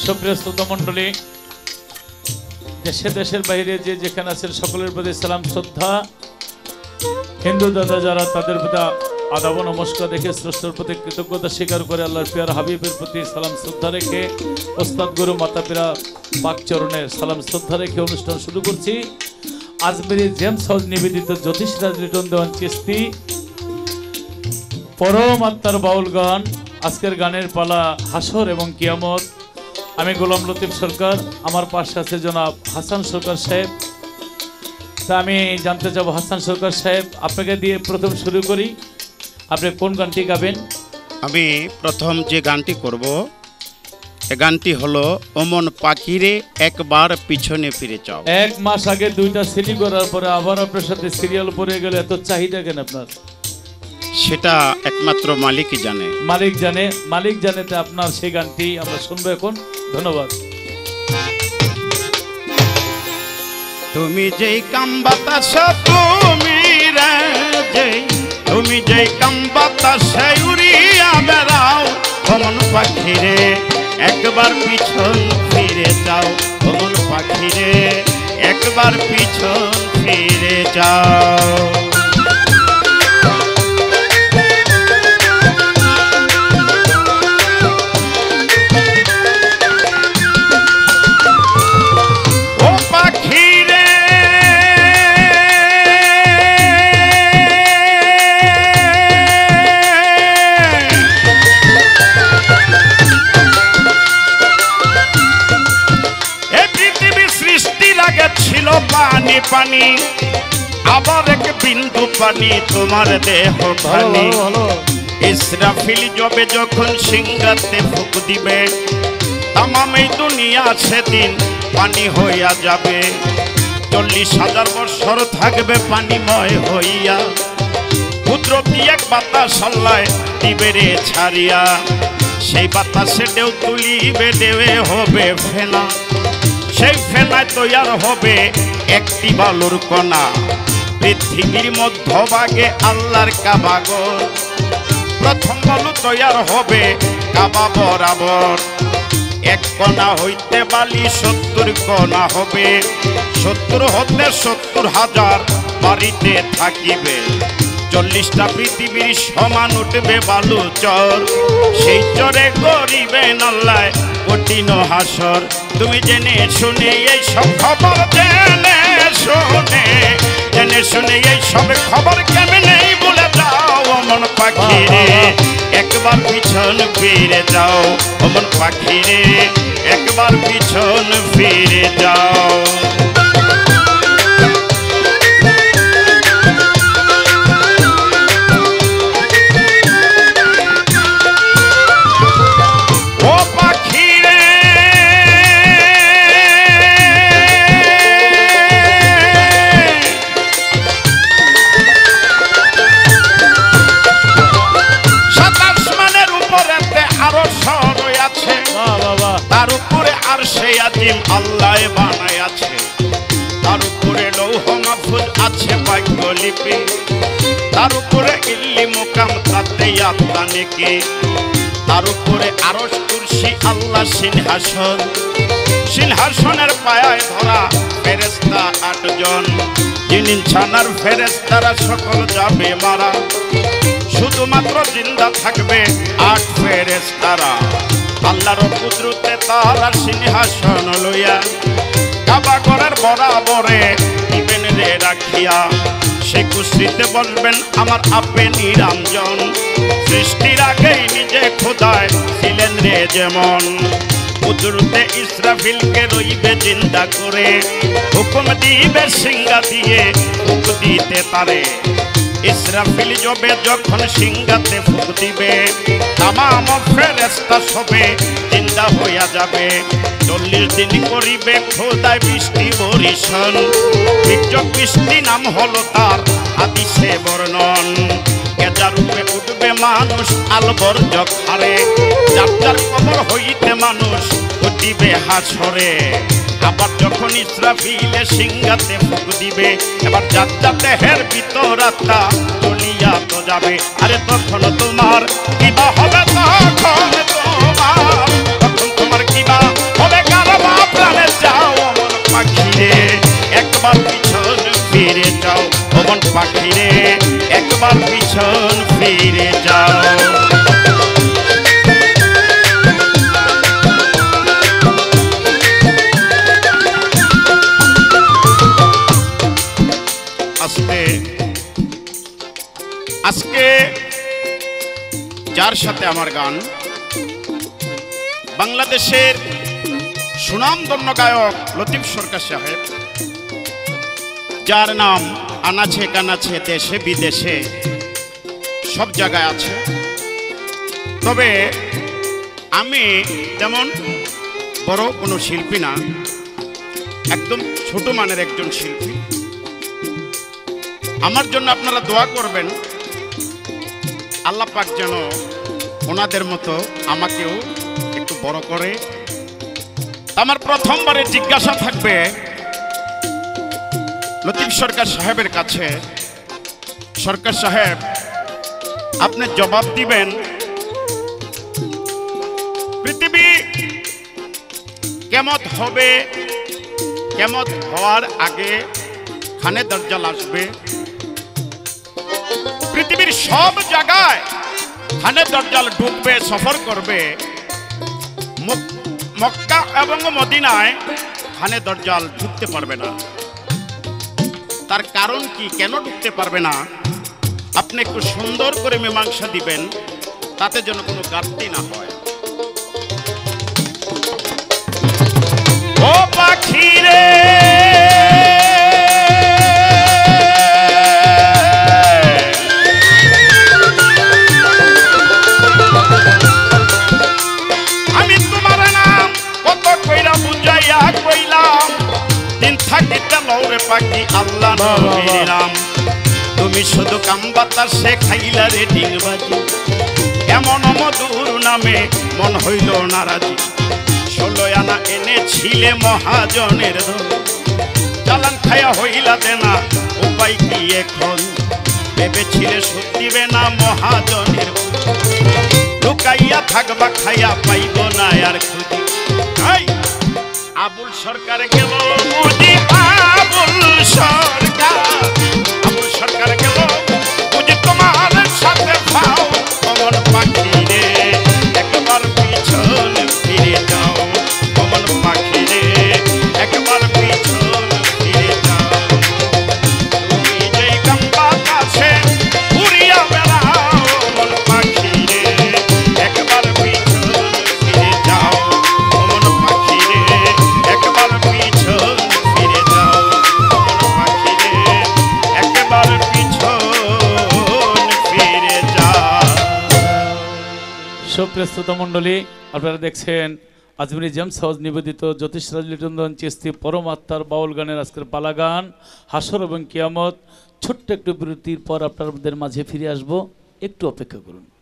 সুপ্রিয় শ্রোতা মণ্ডলী, দেশে দেশের বাইরে যে যেখানে আছেন সকলের প্রতি সালাম শ্রদ্ধা। হিন্দু দাদা যারা, তাদের প্রতি আদাব নমস্কার রেখে স্রষ্টার প্রতি কৃতজ্ঞতা স্বীকার করে আল্লাহর পিয়ার হাবিবের প্রতি সালাম শ্রদ্ধা রেখে ওস্তাদ গুরু মাতা পিরা পাক চরণের সালাম শ্রদ্ধা রেখে অনুষ্ঠান শুরু করছি। আজমেরি জেমস হাউস নিবেদিত জ্যোতিষরাজ লিটন দেওয়ান চিস্তি পরম আত্মার বাউল গান। আজকের গানের পালা হাসর এবং কিয়ামত। আমি গোলাম লতিফ সরকার, আমার পাশে আছে জনাব হাসান সরকার সাহেব। তা আমি জানতে চাবো, হাসান সরকার সাহেব, আপনাকে দিয়ে প্রথম শুরু করি। আপনি কোন গানটি গাবেন? আমি প্রথম যে গানটি করব, এ গানটি হলো ওমন পাখিরে একবার পিছনে ফিরে চাও। 1 মাস আগে 2টা সিডি করার পরে আবার আপনার সাথে সিরিয়াল পড়ে গেলে এত চাহিদা কেন আপনার? সেটা একমাত্র মালিকই জানে। মালিক জানে, মালিক জানে। তা আপনার সেই গানটি আমরা শুনবো এখন। ধন্যবাদ। তুমি যেই কাম বাতাস, তুমি যেই কাম বাতাসে উড়িয়া বেড়াও, ওমন পাখিরে একবার পিছন ফিরে যাও, ওমন পাখিরে একবার পিছন ফিরে যাও। পানি পানি আবার এক বিন্দু পানি তোমার দেহ পানি। ইসরাফিল জবে যখন সিংহাতে ফুক দিবে, তামাম এই দুনিয়া সেদিন পানি হইয়া যাবে। 40,000 বছর থাকবে পানিময় হইয়া, কুদরতি এক বাতাস আল্লাহ দিবে রে ছাড়িয়া। সেই বাতাসে ঢেউ তুলিবে, ঢেউয়ে হবে ফেনা, সেই ফেনায় তৈয়ার হবে একটি বালুর কণা। পৃথিবীর মধ্যভাগে আল্লাহর কাবাগর, প্রথম বালু তৈয়ার হবে কাবা বরাবর। 1 কণা হইতে বালি 70 কণা হবে, 70 হতে 70,000 বাড়িতে থাকিবে। 40টা পৃথিবীর সমান উঠবে বালু চর, সেই চরে গরিবেন আল্লাহ কঠিন হাসর। তুমি জেনে শুনে এই সব খবর, জেনে শুনে এই সব খবর কেমনে বলে যাও, ওমন পাখিরে একবার পিছন ফিরে যাও, ওমন পাখিরে একবার পিছন ফিরে যাও। তার উপরে আরশে আজিম আল্লাহ বানায় আছে, তার উপরে লৌহ মাহফুজ আছে ভাগ্যলিপি, তার উপরে ইল্লি মুকাম তাতে আত্মা নেকি, তার উপরে আরশ কুরসি আল্লাহ সিংহাসন, সিংহাসনের পায়ায় ধরা ফেরেশতা 8 জন। জিন ইনসানার ফেরেশতারা সকল যাবে মারা, শুধুমাত্র জিন্দা থাকবে 8 ফেরেশতারা। আল্লাহর কুদরতে তারা সিংহাসন লইয়া কাবা ঘরের বরাবরে দিবেন রে রাখিয়া। সে কুশিতে বলবেন আমার আপে নিরঞ্জন, সৃষ্টির আগেই নিজে খোদায় ছিলেন রে যেমন। কুদরতে ইসরাফিলকে রইবে জিন্দা করে, হুকুম দিবে সিংহা দিয়ে ফুক দিতে তারে। ইসরাফিল জবে যখন সিংহাতে ফুক দিবে, তামাম ফেরেশতা সবে জিন্দা হইয়া যাবে। 40 দিন করিবে খোদায় বৃষ্টি বরিশন, বৃষ্টি নাম হলো তার হাদিসে বর্ণন। গেজার রূপে উঠবে মানুষ আলবর জখারে, যার যার কবর হইতে মানুষ উঠিবে হাসরে। আবার যখন ইসরাফিলে সিংহাতে ফুক দিবে, এবার যার যার দেহের ভিতর আত্মা চলিয়া তো যাবে। আরে তখন তোমার কিবা হবে, তখন তোমার কিবা হবে। পিছন ফিরে যাও। আজকে যার সাথে আমার গান, বাংলাদেশের সুনামধন্য গায়ক লতিফ সরকার সাহেব, যার নাম আনাচে কানাচে দেশে বিদেশে সব জায়গায় আছে। তবে আমি তেমন বড় কোনো শিল্পী না, একদম ছোট মানের একজন শিল্পী। আমার জন্য আপনারা দোয়া করবেন, আল্লাহ পাক যেন ওনাদের মতো আমাকেও একটু বড় করে। আমার প্রথমবারে জিজ্ঞাসা থাকবে লতিফ সরকার সাহেবের কাছে, সরকার সাহেব আপনি জবাব দিবেন, পৃথিবী কেমত হবে, কেমত হওয়ার আগে খানে দরজাল আসবে, পৃথিবীর সব জায়গায় খানে দরজাল ঢুকবে, সফর করবে, মক্কা এবং মদিনায় খানে দরজাল ঢুকতে পারবে না। তার কারণ কি, কেন ঢুকতে পারবে না, আপনি একটু সুন্দর করে মীমাংসা দিবেন, তাতে যেন কোনো ঘাটতি না হয়। ও পাখি রে পাখি আল্লাহ নবীর নাম, তুমি শুধু কাম বাতাসে খাইলা রে ডিংবাজি, এমন মধুর নামে মন হইল নারাজি। 16 আনা এনেছিলে মহাজনের ধন, চালান খায়া হইলা দেনা, উপায় কি এখন, ভেবেছিলে সুদ দিবে না মহাজনের, লুকাইয়া থাকবা খাইয়া পাইব না আর খুঁজি। আবুল সরকার গেল বুঝি, আবুল সরকার গেল বুঝি তোমার সাথে পাও, অমন পাখি রে একবার পিছন ফিরে যাও, অমন পাখি রে একবার পিছন ফিরে যাও। তুমি যেই কাম্বা কাছে উড়িয়া বেড়াও, অমন পাখি রে একবার পিছন ফিরে যাও, অমন পাখি রে একবার পিছন ফিরে যাও, অমন পাখি রে একবার পিছন ফিরে যাও। সুপ্রিয় শ্রোতা মণ্ডলী, আপনারা দেখছেন আজমিরি জেমস হাউস নিবেদিত জ্যোতিষরাজ লিটন চিস্তি পরমাত্মার বাউল গানের আজকের পালা গান হাসর এবং কিয়ামত। ছোট্ট একটু বিরতির পর আপনাদের মাঝে ফিরে আসবো, একটু অপেক্ষা করুন।